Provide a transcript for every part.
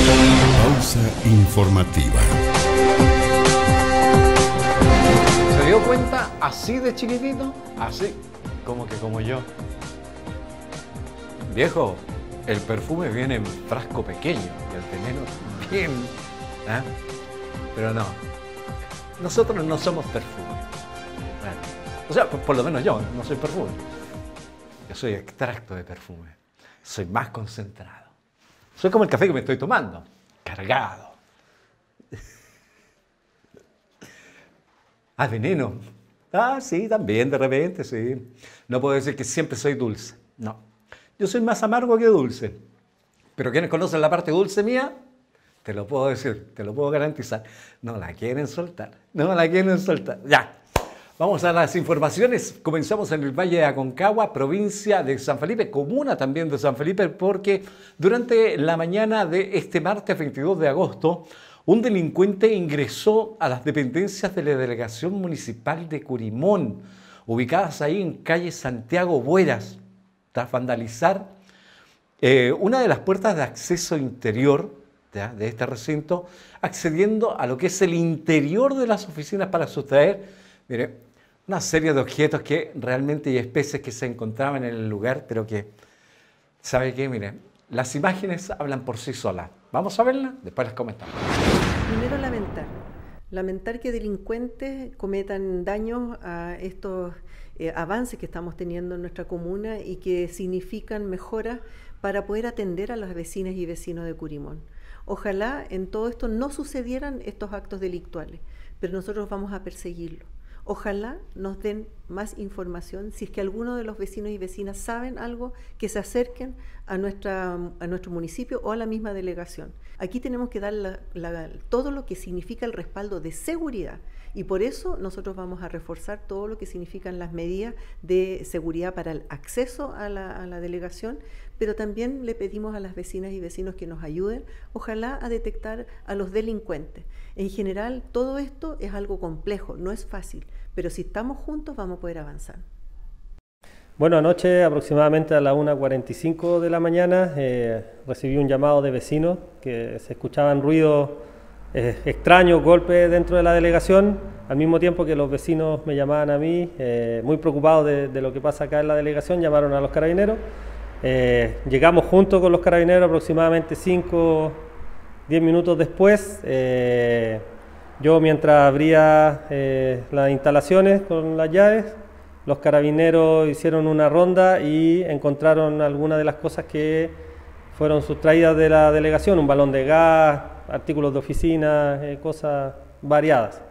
Pausa informativa. ¿Se dio cuenta así de chiquitito? Así, como yo. Viejo, el perfume viene en frasco pequeño y el veneno bien. ¿Eh? Pero no, nosotros no somos perfume. O sea, por lo menos yo no soy perfume. Yo soy extracto de perfume. Soy más concentrado. Soy como el café que me estoy tomando. Cargado. Ah, veneno. Ah, sí, también de repente, sí. No puedo decir que siempre soy dulce. No. Yo soy más amargo que dulce. Pero quienes conocen la parte dulce mía, te lo puedo decir, te lo puedo garantizar. No la quieren soltar. No la quieren soltar. Ya. Vamos a las informaciones. Comenzamos en el Valle de Aconcagua, provincia de San Felipe, comuna también de San Felipe, porque durante la mañana de este martes 22 de agosto, un delincuente ingresó a las dependencias de la Delegación Municipal de Curimón, ubicadas ahí en calle Santiago Bueras, tras vandalizar una de las puertas de acceso interior de este recinto, accediendo a lo que es el interior de las oficinas para sustraer, mire, una serie de objetos que realmente y especies que se encontraban en el lugar, pero que, ¿sabe qué? Mire, las imágenes hablan por sí solas. Vamos a verlas, después las comentamos. Primero lamentar que delincuentes cometan daños a estos avances que estamos teniendo en nuestra comuna y que significan mejoras para poder atender a las vecinas y vecinos de Curimón. Ojalá en todo esto no sucedieran estos actos delictuales, pero nosotros vamos a perseguirlo. Ojalá nos den más información. Si es que alguno de los vecinos y vecinas saben algo, que se acerquen a nuestro municipio o a la misma delegación. Aquí tenemos que dar todo lo que significa el respaldo de seguridad y por eso nosotros vamos a reforzar todo lo que significan las medidas de seguridad para el acceso a la delegación, pero también le pedimos a las vecinas y vecinos que nos ayuden, ojalá a detectar a los delincuentes. En general, todo esto es algo complejo, no es fácil, pero si estamos juntos vamos a poder avanzar. Bueno, anoche aproximadamente a las 1:45 de la mañana recibí un llamado de vecinos que se escuchaban ruidos extraños, golpes dentro de la delegación, al mismo tiempo que los vecinos me llamaban a mí, muy preocupados de lo que pasa acá en la delegación, llamaron a los carabineros. Llegamos junto con los carabineros aproximadamente 5-10 minutos después. Yo mientras abría las instalaciones con las llaves, los carabineros hicieron una ronda y encontraron algunas de las cosas que fueron sustraídas de la delegación, un balón de gas, artículos de oficina, cosas variadas.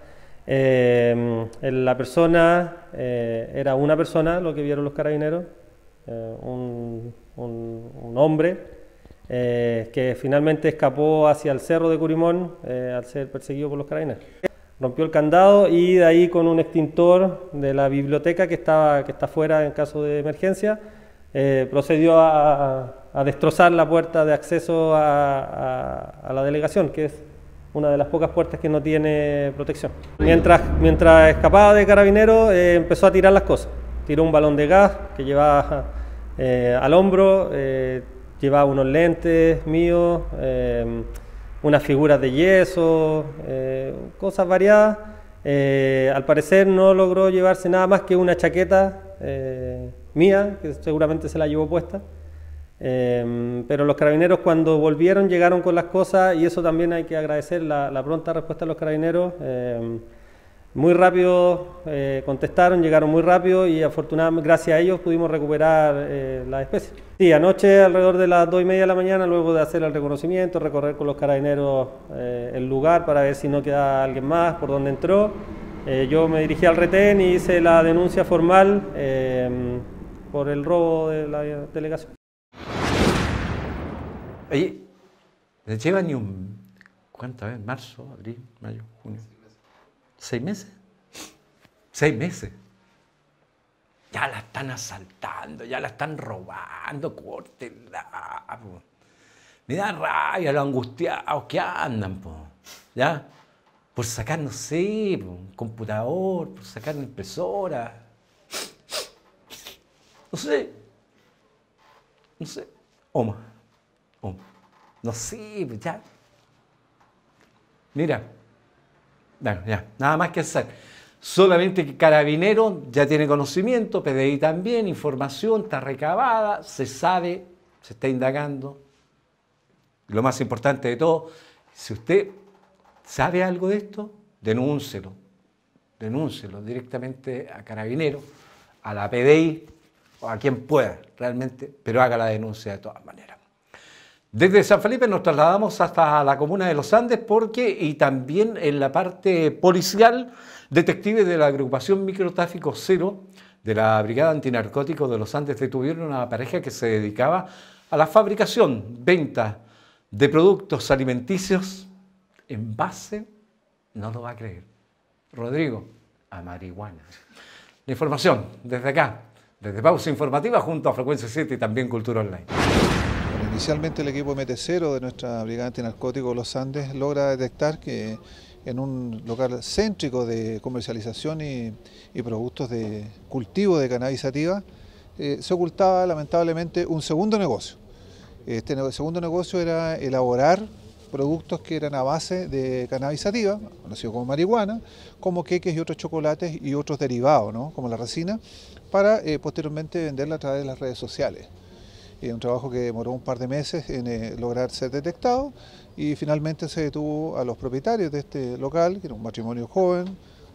La persona, era una persona, lo que vieron los carabineros, un hombre que finalmente escapó hacia el cerro de Curimón al ser perseguido por los carabineros. Rompió el candado y de ahí con un extintor de la biblioteca que está fuera en caso de emergencia, procedió a destrozar la puerta de acceso a la delegación, que es una de las pocas puertas que no tiene protección. Mientras escapaba de carabineros, empezó a tirar las cosas. Tiró un balón de gas que llevaba al hombro, llevaba unos lentes míos, unas figuras de yeso, cosas variadas. Al parecer no logró llevarse nada más que una chaqueta mía, que seguramente se la llevó puesta. Pero los carabineros cuando volvieron llegaron con las cosas y eso también hay que agradecer la pronta respuesta de los carabineros. Muy rápido contestaron, llegaron muy rápido y afortunadamente gracias a ellos pudimos recuperar la especie. Sí, anoche alrededor de las 2:30 de la mañana, luego de hacer el reconocimiento, recorrer con los carabineros el lugar para ver si no queda alguien más, por dónde entró, yo me dirigí al retén y hice la denuncia formal por el robo de la delegación. Oye, ¿le lleva ni un... ¿Cuántas veces? ¿Marzo, abril, mayo, junio? 6 meses. 6 meses. Ya la están asaltando, ya la están robando, córtenla. Po. Me da rabia los angustiados que andan, po. ¿Ya? Por sacar, no sé, po, un computador, por sacar una impresora. No sé. No sé. Oma. No sé, pues ya. Mira, bueno, ya, nada más que hacer. Solamente que Carabinero ya tiene conocimiento, PDI también, información está recabada, se sabe, se está indagando. Y lo más importante de todo, si usted sabe algo de esto, denúncielo directamente a Carabinero, a la PDI o a quien pueda realmente, pero haga la denuncia de todas maneras. Desde San Felipe nos trasladamos hasta la comuna de Los Andes y también en la parte policial, detectives de la agrupación Microtráfico Cero de la Brigada Antinarcóticos de Los Andes detuvieron a una pareja que se dedicaba a la fabricación, venta de productos alimenticios en base, no lo va a creer, Rodrigo, a marihuana. La información desde acá, desde Pausa Informativa junto a Frecuencia 7 y también Cultura Online. Inicialmente el equipo MT0 de nuestra Brigada Antinarcóticos Los Andes logra detectar que en un local céntrico de comercialización y productos de cultivo de cannabis sativa se ocultaba lamentablemente un segundo negocio. Este segundo negocio era elaborar productos que eran a base de cannabis sativa, conocido como marihuana, como queques y otros chocolates y otros derivados, ¿no? Como la resina, para posteriormente venderla a través de las redes sociales. Un trabajo que demoró un par de meses en lograr ser detectado y finalmente se detuvo a los propietarios de este local, que era un matrimonio joven,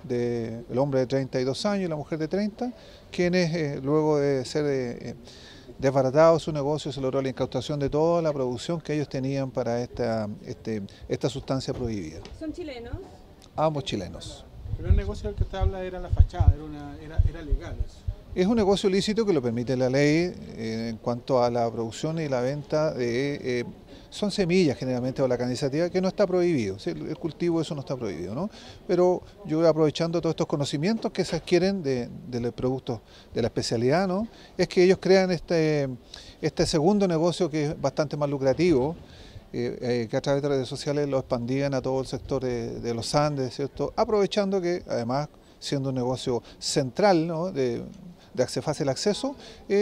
el hombre de 32 años y la mujer de 30, quienes luego de ser desbaratado su negocio se logró la incautación de toda la producción que ellos tenían para esta sustancia prohibida. ¿Son chilenos? Ambos chilenos. Pero el negocio del que usted habla era la fachada, era legal eso. Es un negocio lícito que lo permite la ley en cuanto a la producción y la venta de... son semillas generalmente o la cannabis sativa que no está prohibido, ¿sí? El cultivo eso no está prohibido, ¿no? Pero yo aprovechando todos estos conocimientos que se adquieren de los productos de la especialidad, ¿no? Es que ellos crean este segundo negocio que es bastante más lucrativo, que a través de redes sociales lo expandían a todo el sector de los Andes, ¿cierto? Aprovechando que además siendo un negocio central, ¿no? de fácil acceso,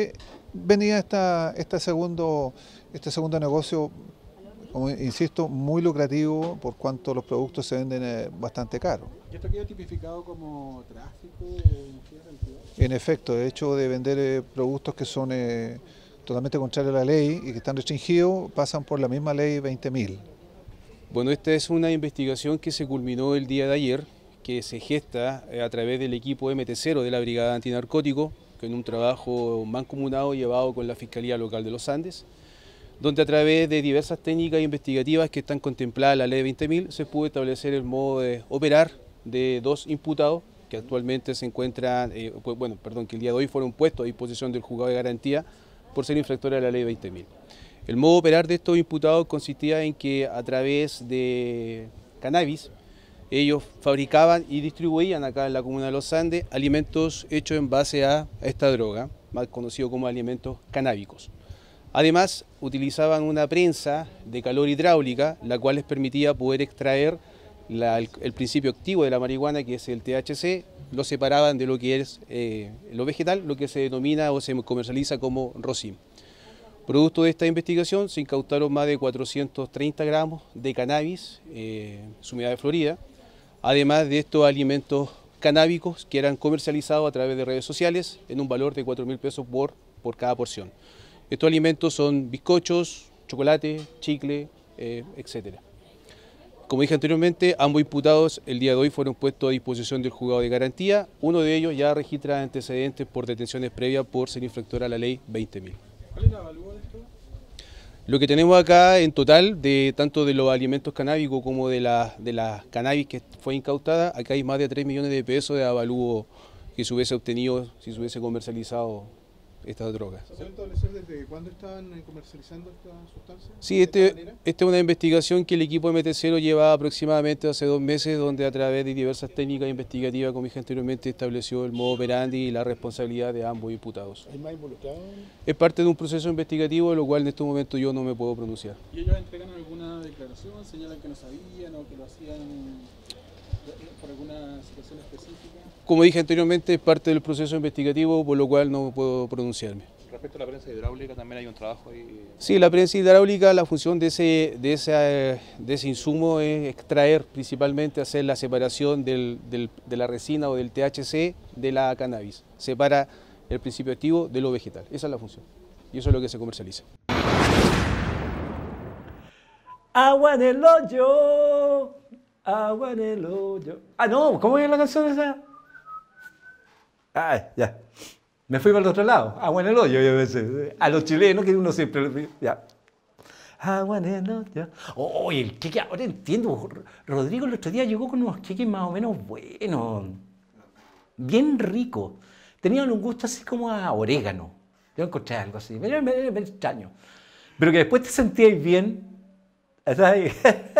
venía este segundo negocio, como insisto, muy lucrativo por cuanto los productos se venden bastante caros. ¿Y esto queda tipificado como tráfico? En efecto, de hecho de vender productos que son totalmente contrarios a la ley y que están restringidos, pasan por la misma ley 20.000. Bueno, esta es una investigación que se culminó el día de ayer, que se gesta a través del equipo MT0 de la Brigada Antinarcótico, en un trabajo mancomunado llevado con la Fiscalía Local de Los Andes, donde a través de diversas técnicas investigativas que están contempladas en la ley 20.000 se pudo establecer el modo de operar de dos imputados que actualmente se encuentran, que el día de hoy fueron puestos a disposición del juzgado de garantía por ser infractores de la ley 20.000. El modo de operar de estos imputados consistía en que a través de cannabis ellos fabricaban y distribuían acá en la comuna de Los Andes alimentos hechos en base a esta droga, más conocido como alimentos canábicos. Además, utilizaban una prensa de calor hidráulica, la cual les permitía poder extraer el principio activo de la marihuana, que es el THC, lo separaban de lo que es lo vegetal, lo que se denomina o se comercializa como rosin. Producto de esta investigación se incautaron más de 430 gramos de cannabis, sumidad de Florida, además de estos alimentos canábicos que eran comercializados a través de redes sociales en un valor de 4.000 pesos por cada porción. Estos alimentos son bizcochos, chocolate, chicle, etc. Como dije anteriormente, ambos imputados el día de hoy fueron puestos a disposición del juzgado de garantía. Uno de ellos ya registra antecedentes por detenciones previas por ser infractor a la ley 20.000. ¿Cuál es la evaluación de esto? Lo que tenemos acá en total, tanto de los alimentos canábicos como de la cannabis que fue incautada, acá hay más de 3 millones de pesos de avalúo que se hubiese obtenido si se hubiese comercializado estas drogas. ¿Se puede establecer desde cuándo estaban comercializando esta sustancia? Sí, esta es una investigación que el equipo MT0 lleva aproximadamente hace 2 meses, donde a través de diversas técnicas investigativas, como dije anteriormente, estableció el modo operandi y la responsabilidad de ambos imputados. ¿Hay más involucrados? Es parte de un proceso investigativo, de lo cual en este momento yo no me puedo pronunciar. ¿Y ellos entregan alguna declaración, señalan que no sabían o que lo hacían por alguna situación específica? Como dije anteriormente, es parte del proceso investigativo, por lo cual no puedo pronunciarme. Respecto a la prensa hidráulica, también hay un trabajo ahí. Sí, la prensa hidráulica, la función de ese insumo es extraer, principalmente hacer la separación de la resina o del THC de la cannabis. Separa el principio activo de lo vegetal. Esa es la función. Y eso es lo que se comercializa. Agua en el hoyo, agua en el hoyo. Ah, no, ¿cómo es la canción esa? Ah, ya. Me fui para el otro lado. Agua en el hoyo, yo pensé. A los chilenos que uno siempre... Ya. Agua en el hoyo. Oh, el queque, ahora entiendo. Rodrigo el otro día llegó con unos queques más o menos buenos. Bien ricos. Tenían un gusto así como a orégano. Yo encontré algo así. Me extraño. Pero que después te sentíais bien. ¿Sabes?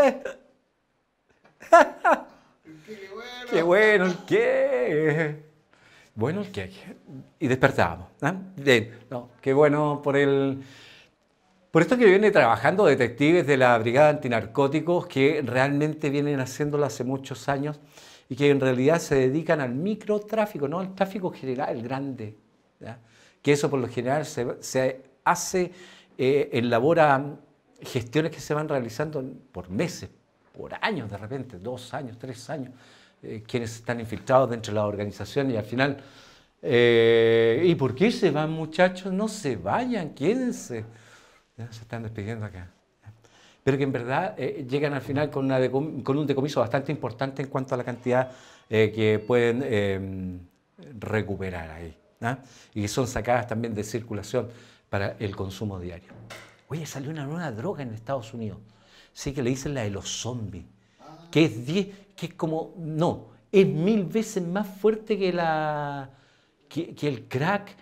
Qué bueno el queque. Bueno el queque. Y despertábamos. ¿Eh? Bien. No, qué bueno por esto que viene trabajando detectives de la Brigada Antinarcóticos que realmente vienen haciéndolo hace muchos años y que en realidad se dedican al microtráfico, no al tráfico general, el grande. ¿Ya? Que eso por lo general se hace, elabora gestiones que se van realizando por meses, por años de repente, 2 años, 3 años, quienes están infiltrados dentro de la organización y al final, ¿y por qué se van, muchachos? No se vayan, quédense. Ya se están despidiendo acá. Pero que en verdad llegan al final con un decomiso bastante importante en cuanto a la cantidad que pueden recuperar ahí. ¿Ah? Y que son sacadas también de circulación para el consumo diario. Oye, salió una nueva droga en Estados Unidos. Sí, que le dicen la de los zombies. Que es como, no, es 1000 veces más fuerte que el crack,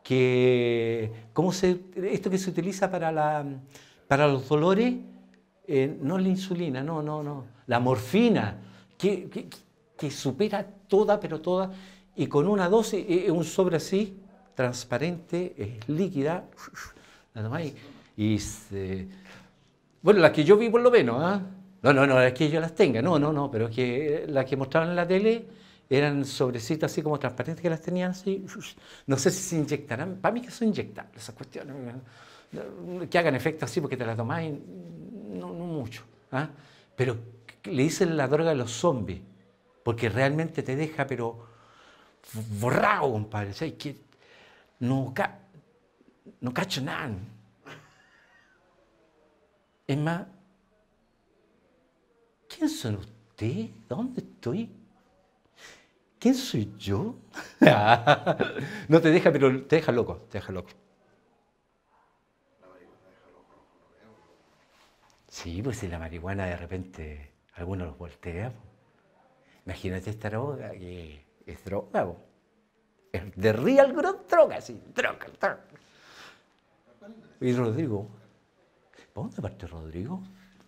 esto que se utiliza para los dolores, no la insulina, no, la morfina, que supera toda, pero toda, y con una dosis, un sobre así, transparente, es líquida, la tomáis, bueno, las que yo vi por lo menos, ¿eh? No, es que yo las tenga, no, pero es que las que mostraban en la tele eran sobrecitos así como transparentes que las tenían así, no sé si se inyectarán, para mí que son inyectables esas cuestiones, que hagan efecto así porque te la tomáis, no mucho, ¿eh? Pero le dicen la droga de los zombies, porque realmente te deja pero borrado, compadre, ¿sabes? Que no cacho nada. Es más, ¿quién son ustedes? ¿Dónde estoy? ¿Quién soy yo? No te deja, pero te deja loco, Sí, pues si la marihuana de repente algunos los voltea. Imagínate esta droga, que es droga. Es de real droga, sí, droga. Y Rodrigo, ¿para dónde parte Rodrigo?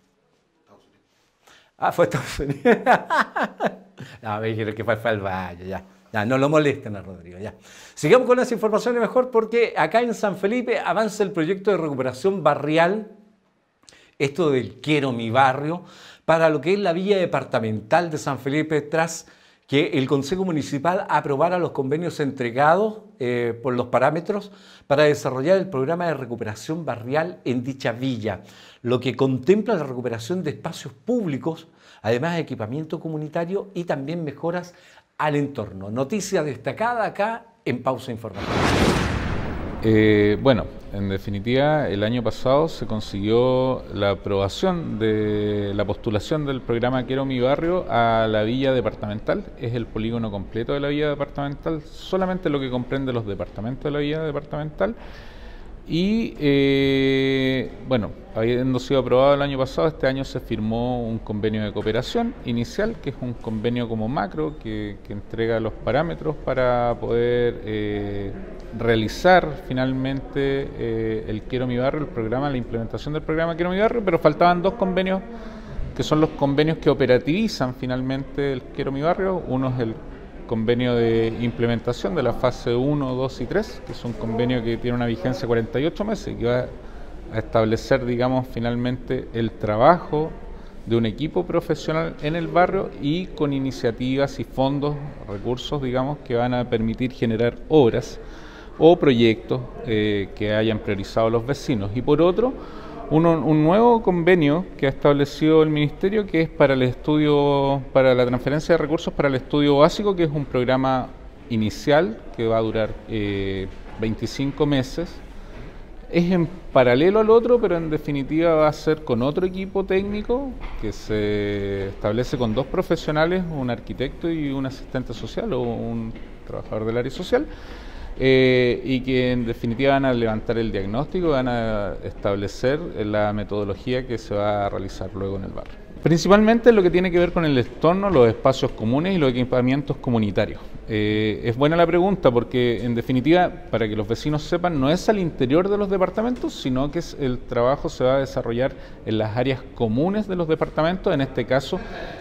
Fue a Estados Unidos. No, me dijeron que fue al baño, ya, no lo molesten a Rodrigo, ya. Sigamos con las informaciones mejor porque acá en San Felipe avanza el proyecto de recuperación barrial, esto del Quiero mi barrio, para lo que es la villa departamental de San Felipe tras que el Consejo Municipal aprobara los convenios entregados por los parámetros para desarrollar el programa de recuperación barrial en dicha villa, lo que contempla la recuperación de espacios públicos, además de equipamiento comunitario y también mejoras al entorno. Noticia destacada acá en Pausa Informativa. Bueno, en definitiva, el año pasado se consiguió la aprobación de la postulación del programa Quiero mi barrio a la villa departamental. Es el polígono completo de la villa departamental, solamente lo que comprende los departamentos de la villa departamental. Y bueno, habiendo sido aprobado el año pasado, este año se firmó un convenio de cooperación inicial, que es un convenio como macro que entrega los parámetros para poder realizar finalmente el Quiero mi barrio, el programa, la implementación del programa Quiero mi barrio, pero faltaban 2 convenios que son los convenios que operativizan finalmente el Quiero mi barrio. Uno es el convenio de implementación de la fase 1, 2 y 3, que es un convenio que tiene una vigencia de 48 meses y que va a establecer, digamos, finalmente el trabajo de un equipo profesional en el barrio y con iniciativas y fondos, recursos, digamos, que van a permitir generar obras o proyectos que hayan priorizado los vecinos. Y por otro, un nuevo convenio que ha establecido el Ministerio, que es para el estudio, para la transferencia de recursos para el estudio básico, que es un programa inicial que va a durar 25 meses. Es en paralelo al otro, pero en definitiva va a ser con otro equipo técnico que se establece con 2 profesionales, un arquitecto y un asistente social o un trabajador del área social, y que en definitiva van a levantar el diagnóstico, van a establecer la metodología que se va a realizar luego en el barrio. Principalmente lo que tiene que ver con el entorno, los espacios comunes y los equipamientos comunitarios. Es buena la pregunta porque en definitiva, para que los vecinos sepan, no es al interior de los departamentos, sino que el trabajo se va a desarrollar en las áreas comunes de los departamentos. En este caso,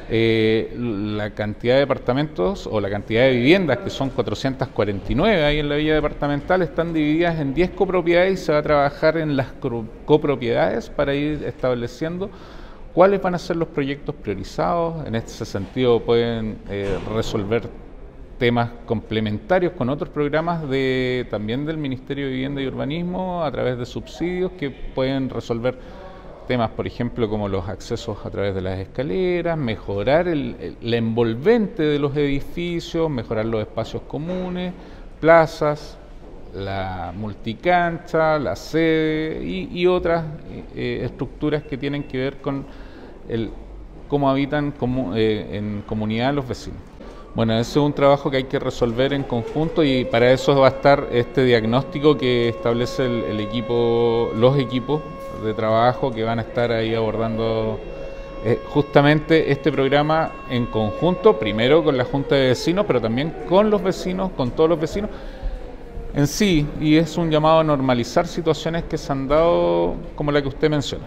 la cantidad de departamentos o la cantidad de viviendas, que son 449 ahí en la villa departamental, están divididas en 10 copropiedades y se va a trabajar en las copropiedades para ir estableciendo cuáles van a ser los proyectos priorizados. En este sentido pueden resolver temas complementarios con otros programas también del Ministerio de Vivienda y Urbanismo a través de subsidios que pueden resolver temas, por ejemplo, como los accesos a través de las escaleras, mejorar la envolvente de los edificios, mejorar los espacios comunes, plazas, la multicancha, la sede y otras estructuras que tienen que ver con cómo habitan en comunidad los vecinos. Bueno, ese es un trabajo que hay que resolver en conjunto y para eso va a estar este diagnóstico que establece los equipos de trabajo que van a estar ahí abordando justamente este programa en conjunto, primero con la Junta de Vecinos, pero también con los vecinos, con todos los vecinos en sí, y es un llamado a normalizar situaciones que se han dado como la que usted menciona.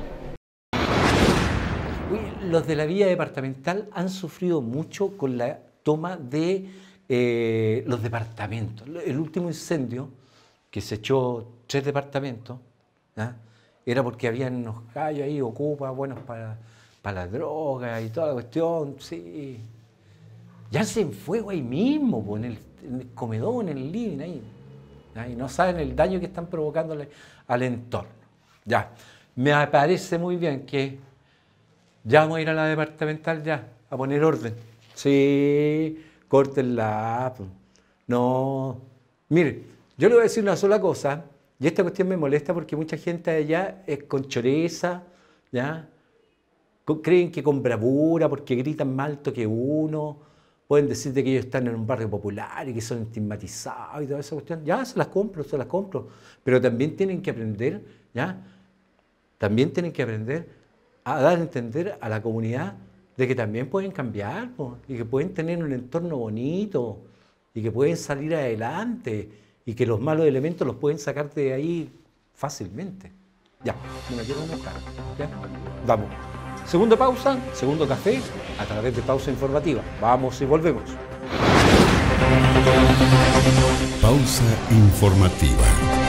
Los de la villa departamental han sufrido mucho con la toma de los departamentos. El último incendio que se echó 3 departamentos, ¿ya? Era porque habían unos gallos ahí ocupas, buenos para la droga y toda la cuestión, sí. Ya se en fuego ahí mismo, en el comedor, en el living, ahí. ¿Ya? Y no saben el daño que están provocándole al entorno. Ya, me parece muy bien que ya vamos a ir a la departamental ya, a poner orden. Sí, córtenla. No, mire, yo le voy a decir una sola cosa, y esta cuestión me molesta porque mucha gente allá es con choreza, ¿ya? Creen que con bravura, porque gritan más alto que uno, pueden decirte que ellos están en un barrio popular y que son estigmatizados y toda esa cuestión. Ya, se las compro, pero también tienen que aprender, ¿ya? También tienen que aprender a dar a entender a la comunidad de que también pueden cambiar, y que pueden tener un entorno bonito, y que pueden salir adelante, y que los malos elementos los pueden sacar de ahí fácilmente. Ya, no me quiero enojar, ¿ya? Vamos. Segunda pausa, segundo café, a través de Pausa Informativa. Vamos y volvemos. Pausa Informativa.